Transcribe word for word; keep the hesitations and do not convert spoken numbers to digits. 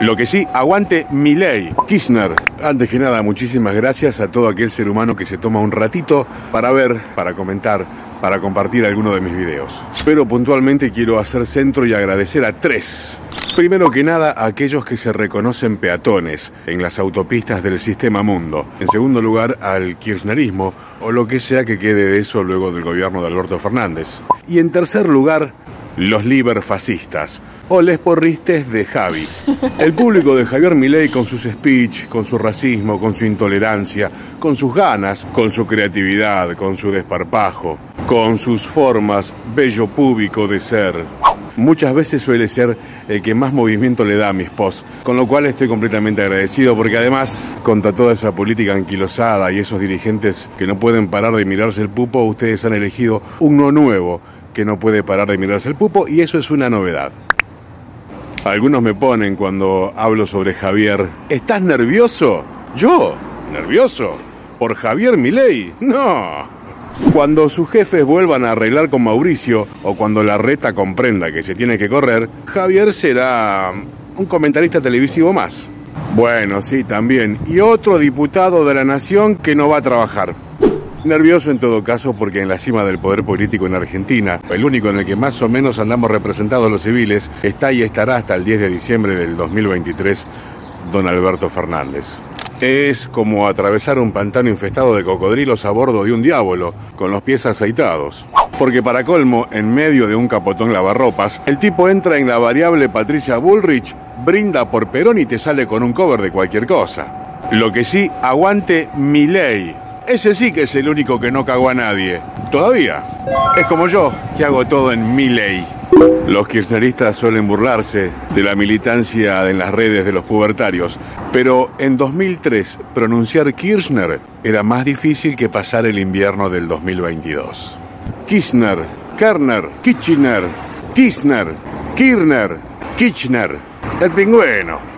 Lo que sí, aguante Milei. Kirchner, antes que nada, muchísimas gracias a todo aquel ser humano que se toma un ratito para ver, para comentar, para compartir alguno de mis videos. Pero puntualmente quiero hacer centro y agradecer a tres. Primero que nada, a aquellos que se reconocen peatones en las autopistas del sistema mundo. En segundo lugar, al kirchnerismo, o lo que sea que quede de eso luego del gobierno de Alberto Fernández. Y en tercer lugar, los liberfascistas, o les porristes de Javi. El público de Javier Milei con sus speech, con su racismo, con su intolerancia, con sus ganas, con su creatividad, con su desparpajo, con sus formas bello público de ser. Muchas veces suele ser el que más movimiento le da a mis posts, con lo cual estoy completamente agradecido porque además, contra toda esa política anquilosada y esos dirigentes que no pueden parar de mirarse el pupo, ustedes han elegido uno nuevo que no puede parar de mirarse el pupo y eso es una novedad. Algunos me ponen cuando hablo sobre Javier, ¿estás nervioso? ¿Yo? ¿Nervioso? ¿Por Javier Milei? No. Cuando sus jefes vuelvan a arreglar con Mauricio o cuando la reta comprenda que se tiene que correr, Javier será un comentarista televisivo más. Bueno, sí, también. Y otro diputado de la nación que no va a trabajar. Nervioso en todo caso porque en la cima del poder político en Argentina, el único en el que más o menos andamos representados los civiles, está y estará hasta el diez de diciembre del dos mil veintitrés, don Alberto Fernández. Es como atravesar un pantano infestado de cocodrilos a bordo de un diablo, con los pies aceitados. Porque para colmo, en medio de un capotón lavarropas, el tipo entra en la variable Patricia Bullrich, brinda por Perón y te sale con un cover de cualquier cosa. Lo que sí, aguante Milei. Ese sí que es el único que no cagó a nadie. Todavía. Es como yo, que hago todo en Milei. Los kirchneristas suelen burlarse de la militancia en las redes de los pubertarios, pero en dos mil tres pronunciar Kirchner era más difícil que pasar el invierno del dos mil veintidós. Kirchner, Kerner, Kitchener, Kirchner, Kirchner, Kirchner, el pingüino.